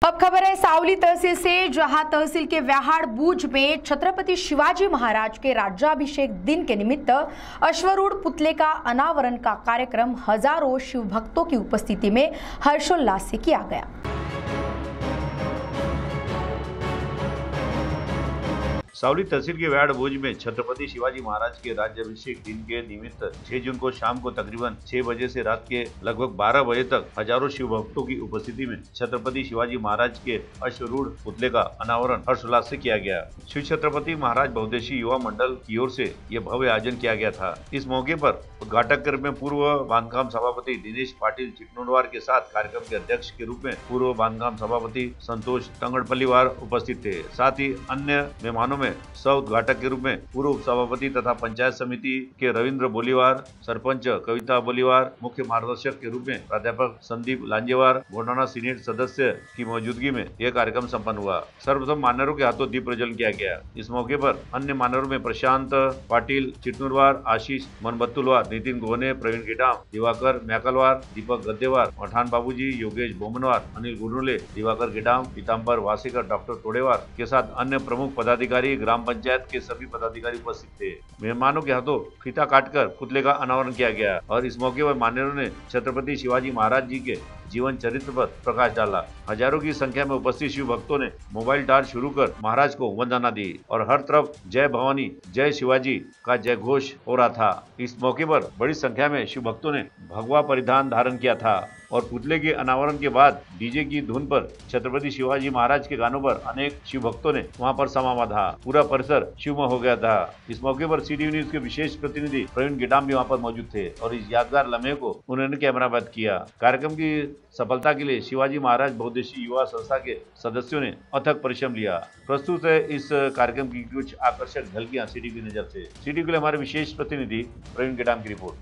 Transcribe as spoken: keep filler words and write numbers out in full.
अब खबर है सावली तहसील से, जहां तहसील के व्याहाड़ बूज में छत्रपति शिवाजी महाराज के राज्याभिषेक दिन के निमित्त अश्वरूढ़ पुतले का अनावरण का कार्यक्रम हजारों शिव भक्तों की उपस्थिति में हर्षोल्लास से किया गया। सावली तहसील के व्याहाड़ भूज में छत्रपति शिवाजी महाराज के राज्याभिषेक दिन के निमित्त छह जून को शाम को तकरीबन छह बजे से रात के लगभग बारह बजे तक हजारों शिव भक्तों की उपस्थिति में छत्रपति शिवाजी महाराज के अश्वरूढ़ पुतले का अनावरण हर्षोल्लास से किया गया। श्री छत्रपति महाराज बहुउद्देशीय युवा मंडल की ओर से यह भव्य आयोजन किया गया था। इस मौके पर उद्घाटक में पूर्व बांधकाम सभापति दिनेश पाटिल चिकनोडवार के साथ कार्यक्रम के अध्यक्ष के रूप में पूर्व बांधकाम सभापति संतोष तंगड़पल्लीवार उपस्थित थे। साथ ही अन्य मेहमानों में सह उद्घाटक के रूप में पूर्व सभापति तथा पंचायत समिति के रविंद्र बोलीवार, सरपंच कविता बोलीवार, मुख्य मार्गदर्शक के रूप में प्राध्यापक संदीप लांजेवार, गोंडाना सीनेट सदस्य की मौजूदगी में यह कार्यक्रम संपन्न हुआ। सर्वप्रथम मान्यवरों के हाथों दीप प्रज्वलन किया गया। इस मौके पर अन्य मान्यवरों में प्रशांत पाटिल चिटनूरवार, आशीष मनबत्तुलवार, नितिन गोने, प्रवीण गिडाम, दिवाकर मैकलवार, दीपक गद्देवार, पठान बाबूजी, योगेश बोमनवार, अनिल गुरुले, दिवाकर गिडाम, पीताम्बर वासेकर, डॉक्टर तोड़ेवार के साथ अन्य प्रमुख पदाधिकारी, ग्राम पंचायत के सभी पदाधिकारी उपस्थित थे। मेहमानों के हाथों फीता काटकर पुतले का अनावरण किया गया और इस मौके पर मान्यवरों ने छत्रपति शिवाजी महाराज जी के जीवन चरित्र पर प्रकाश डाला। हजारों की संख्या में उपस्थित शिव भक्तों ने मोबाइल टार्च शुरू कर महाराज को वंदना दी और हर तरफ जय भवानी जय शिवाजी का जय घोष हो रहा था। इस मौके पर बड़ी संख्या में शिव भक्तों ने भगवा परिधान धारण किया था और पुतले के अनावरण के बाद डीजे की धुन पर छत्रपति शिवाजी महाराज के गानों पर अनेक शिव भक्तों ने वहां पर समा बांधा। पूरा परिसर शिवमय हो गया था। इस मौके पर सी टी वी न्यूज के विशेष प्रतिनिधि प्रवीण गिडाम भी वहां पर मौजूद थे और इस यादगार लम्हे को उन्होंने कैमराबंद किया। कार्यक्रम की सफलता के लिए शिवाजी महाराज बहुउद्देशीय युवा संस्था के सदस्यों ने अथक परिश्रम लिया। प्रस्तुत है इस कार्यक्रम की कुछ आकर्षक झलकियां सी टी वी की नजर से। सी टी वी के लिए हमारे विशेष प्रतिनिधि प्रवीण गिडाम की रिपोर्ट।